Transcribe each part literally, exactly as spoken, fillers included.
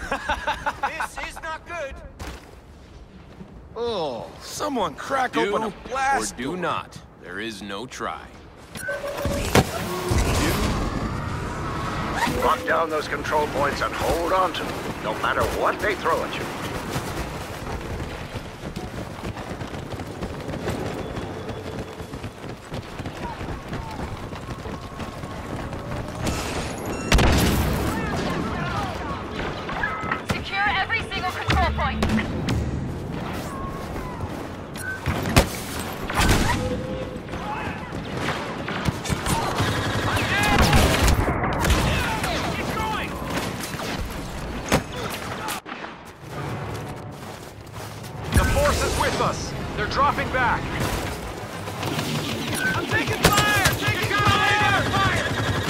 This is not good. Oh, someone crack Do open a blast or do door. not. There is no try. Lock down those control points and hold on to them, no matter what they throw at you. Secure every single control point. They're dropping back. I'm taking fire! Taking fire! Fire!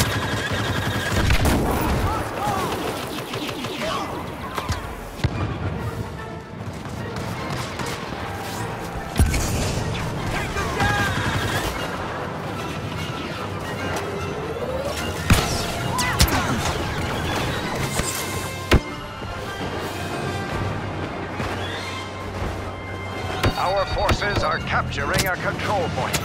Take them down! Our forces are capturing a control point.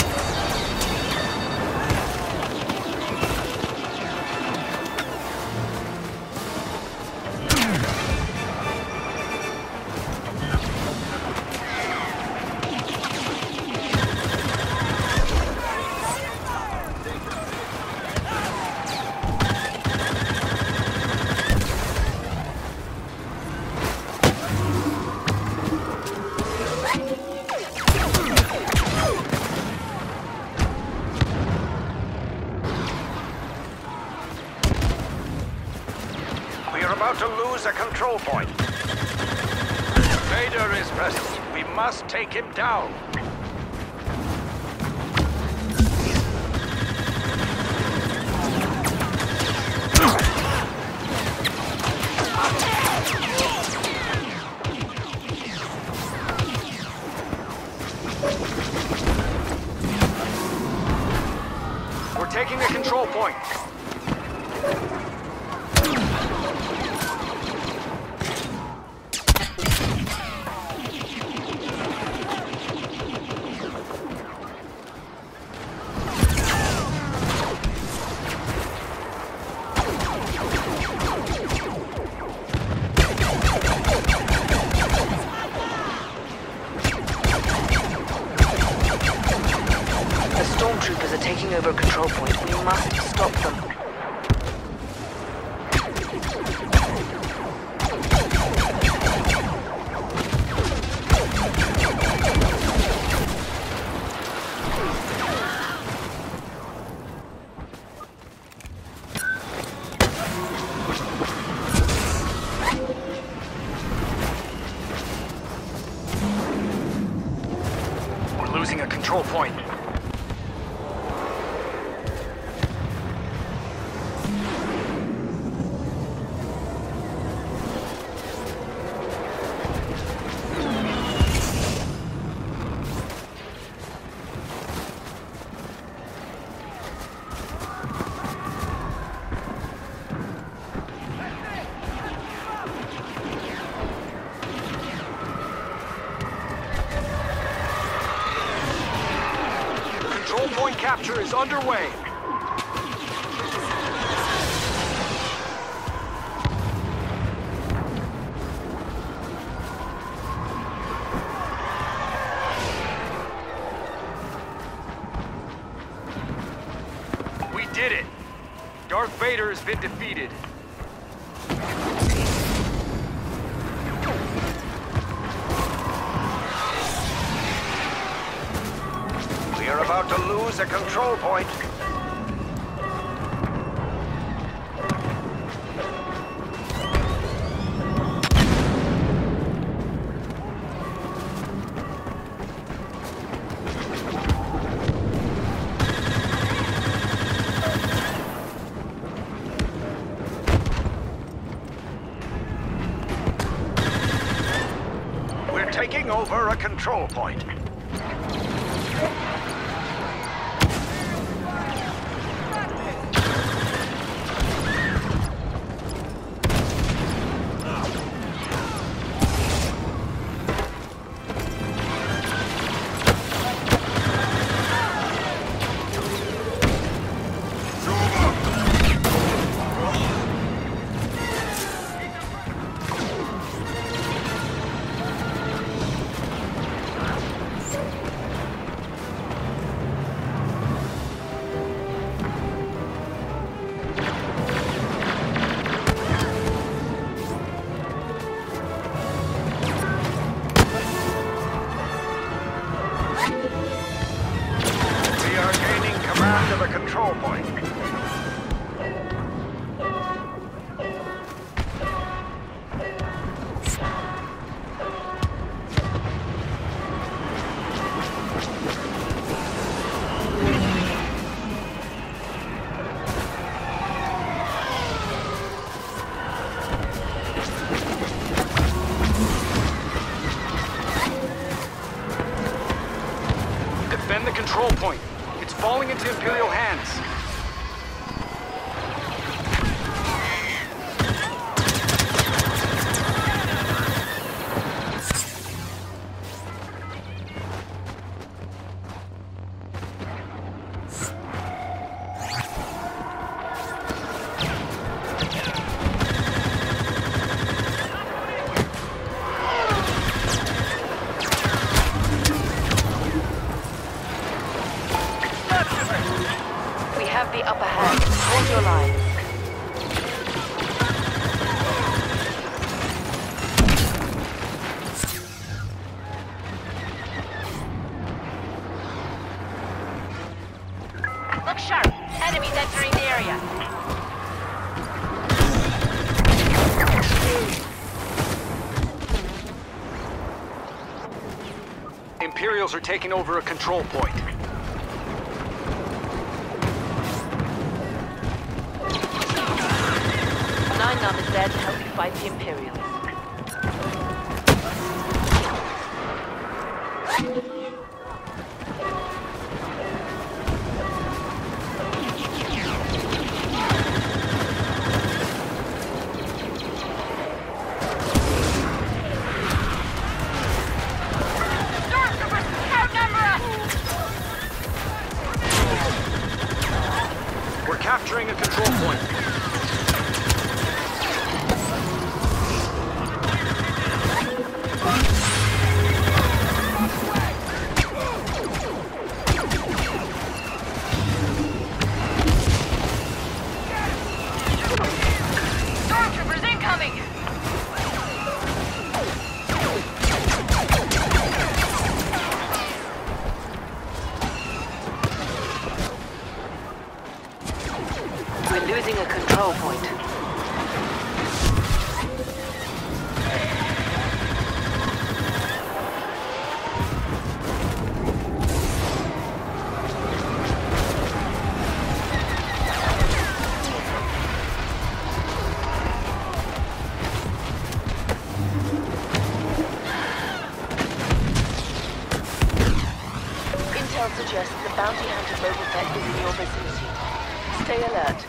About to lose a control point. Vader is present. We must take him down. We're taking the control point. Stormtroopers are taking over a control point. We must stop them. We're losing a control point. Control point capture is underway. We did it. Darth Vader has been defeated. We're about to lose a control point. We're taking over a control point. control point. It's falling into Imperial hands. The upper hand. Hold your line. Look sharp. Enemies entering the area. Imperials are taking over a control point. Nine Num is there to help you fight the Imperials. We're capturing a control point. We're losing a control point. Intel suggests the bounty hunter Boba Fett is in your vicinity. Stay alert.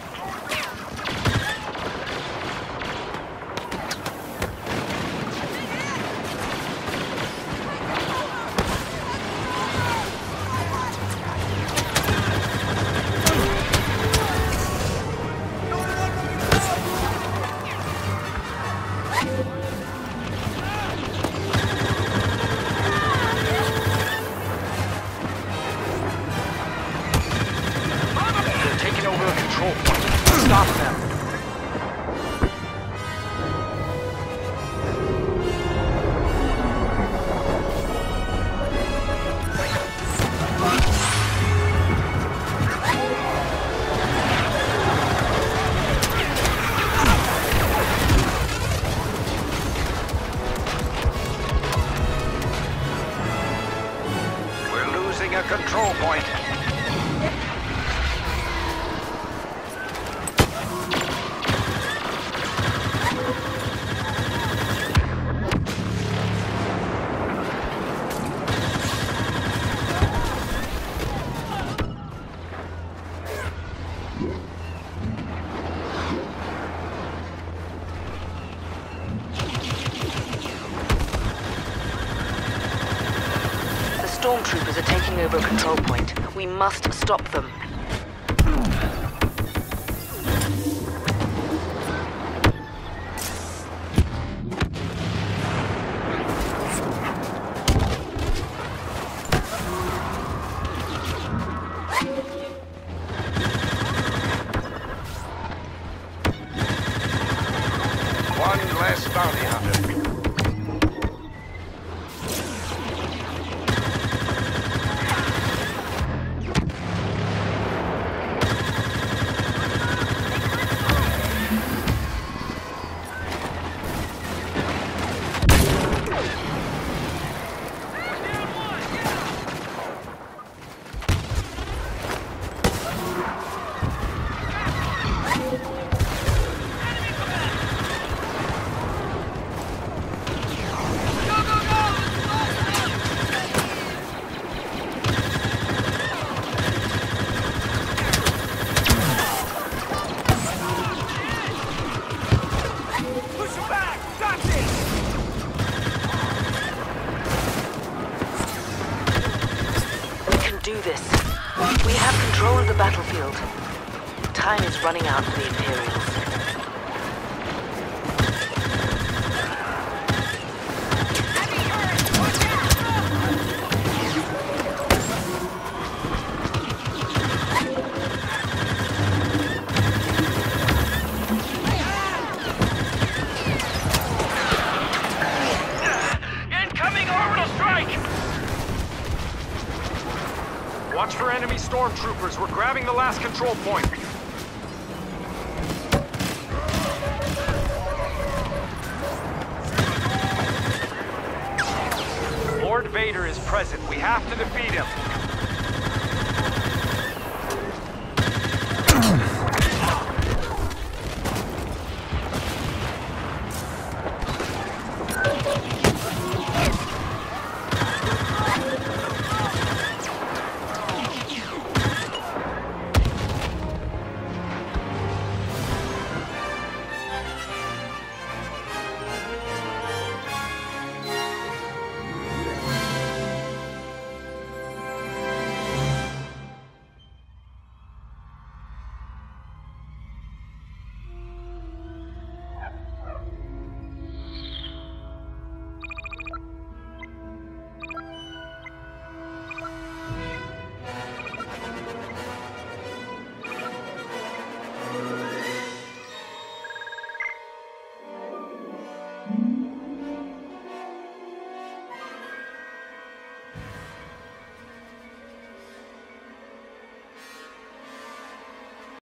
Stop them. We're losing a control point. Stormtroopers are taking over a control point. We must stop them. One less bounty hunter. the battlefield. Time is running out for the Imperials. Incoming orbital strike! Watch for enemy stormtroopers. We're grabbing the last control point. Lord Vader is present. We have to defeat him.